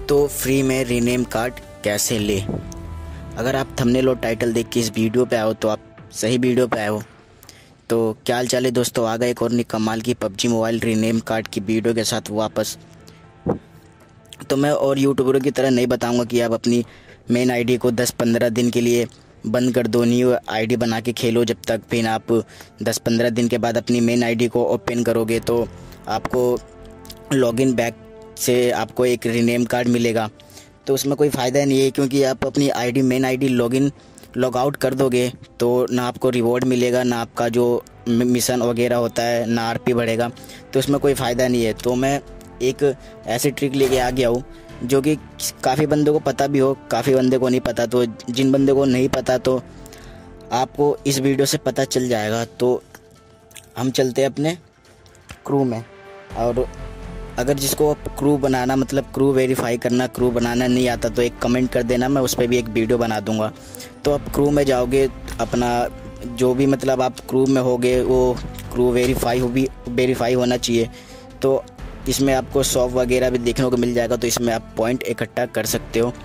तो फ्री में rename card कैसे ले। अगर आप थंबनेल और टाइटल देख के इस वीडियो पे आए हो तो आप सही वीडियो पे आए हो। तो क्या हाल चाल है दोस्तों, आ गए एक और नई कमाल की पबजी मोबाइल रीनेम कार्ड की वीडियो के साथ वापस। तो मैं और यूट्यूबरों की तरह नहीं बताऊंगा कि आप अपनी मेन आईडी को 10-15 दिन के लिए बंद कर दो, न्यू आईडी बना के खेलो जब तक, फिर आप 10-15 दिन के बाद अपनी मेन आईडी को ओपन करोगे तो आपको लॉगिन बैक से आपको एक रीनेम कार्ड मिलेगा। तो उसमें कोई फ़ायदा नहीं है, क्योंकि आप अपनी ID main ID log out कर दोगे तो ना आपको रिवॉर्ड मिलेगा, ना आपका जो मिशन वगैरह होता है, ना आरपी बढ़ेगा। तो उसमें कोई फ़ायदा नहीं है। तो मैं एक ऐसी ट्रिक लेके आ गया हूँ जो कि काफ़ी बंदों को पता भी हो, काफ़ी बंदे को नहीं पता। तो जिन बंदे को नहीं पता तो आपको इस वीडियो से पता चल जाएगा। तो हम चलते हैं अपने क्रू में, और अगर जिसको क्रू बनाना मतलब क्रू वेरीफाई करना, क्रू बनाना नहीं आता तो एक कमेंट कर देना, मैं उस पर भी एक वीडियो बना दूंगा। तो आप क्रू में जाओगे, अपना जो भी मतलब आप क्रू में होगे वो क्रू वेरीफाई होना चाहिए। तो इसमें आपको शॉप वगैरह भी देखने को मिल जाएगा, तो इसमें आप पॉइंट इकट्ठा कर सकते हो।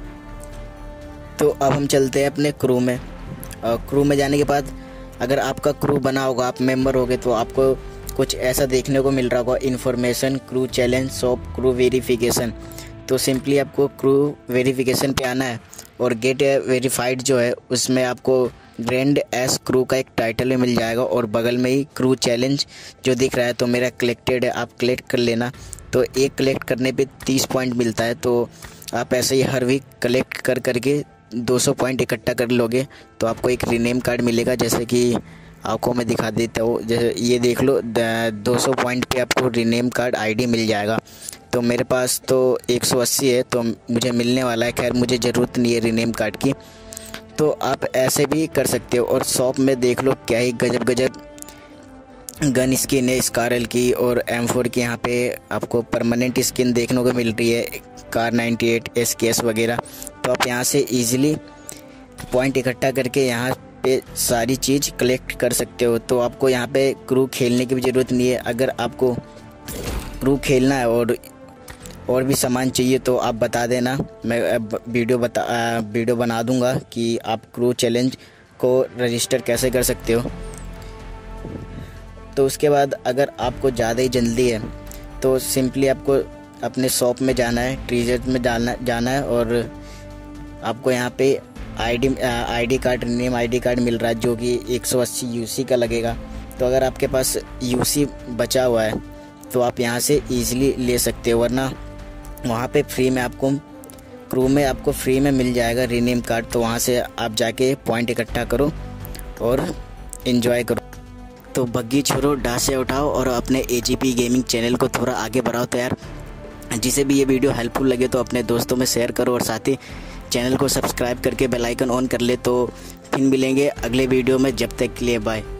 तो अब हम चलते हैं अपने क्रू में। क्रू में जाने के बाद अगर आपका क्रू बना होगा, आप मेंबर होगे, तो आपको कुछ ऐसा देखने को मिल रहा होगा, information, crew challenge, shop, crew verification. तो सिंपली आपको क्रू वेरिफिकेशन पे आना है और गेट वेरीफाइड जो है उसमें आपको ग्रैंड एस क्रू का एक टाइटल भी मिल जाएगा, और बगल में ही क्रू चैलेंज जो दिख रहा है। तो मेरा कलेक्टेड है, आप कलेक्ट कर लेना। तो एक कलेक्ट करने पे 30 पॉइंट मिलता है। तो आप ऐसे ही हर वीक कलेक्ट कर करके 200 पॉइंट इकट्ठा कर लोगे तो आपको एक रीनेम कार्ड मिलेगा। जैसे कि आपको मैं दिखा देता हूँ, जैसे ये देख लो, 200 पॉइंट पे आपको रीनेम कार्ड आईडी मिल जाएगा। तो मेरे पास तो 180 है, तो मुझे मिलने वाला है। खैर मुझे ज़रूरत नहीं है रीनेम कार्ड की। तो आप ऐसे भी कर सकते हो। और शॉप में देख लो क्या ही गजब गन स्किन है स्कारल की और M4 की। यहाँ पे आपको परमानेंट स्किन देखने को मिल रही है, कार 98 SKS वगैरह। तो आप यहाँ से ईजिली पॉइंट इकट्ठा करके यहाँ पे सारी चीज़ कलेक्ट कर सकते हो। तो आपको यहाँ पे क्रू खेलने की भी ज़रूरत नहीं है। अगर आपको क्रू खेलना है और भी सामान चाहिए तो आप बता देना, मैं वीडियो बना दूंगा कि आप क्रू चैलेंज को रजिस्टर कैसे कर सकते हो। तो उसके बाद अगर आपको ज़्यादा ही जल्दी है तो सिंपली आपको अपने शॉप में जाना है, ट्रेजर में जाना है, और आपको यहाँ पे ID card, rename ID card मिल रहा है जो कि 180 यूसी का लगेगा। तो अगर आपके पास यूसी बचा हुआ है तो आप यहाँ से ईजिली ले सकते हो, वरना वहाँ पे फ्री में आपको क्रू में आपको फ्री में मिल जाएगा रीनेम कार्ड। तो वहाँ से आप जाके पॉइंट इकट्ठा करो और इन्जॉय करो। तो बग्गी छोड़ो, डासे उठाओ और अपने AGP गेमिंग चैनल को थोड़ा आगे बढ़ाओ। तो यार जिसे भी ये वीडियो हेल्पफुल लगे तो अपने दोस्तों में शेयर करो, और साथ ही चैनल को सब्सक्राइब करके बेल आइकन ऑन कर ले। तो फिर मिलेंगे अगले वीडियो में, जब तक के लिए बाय।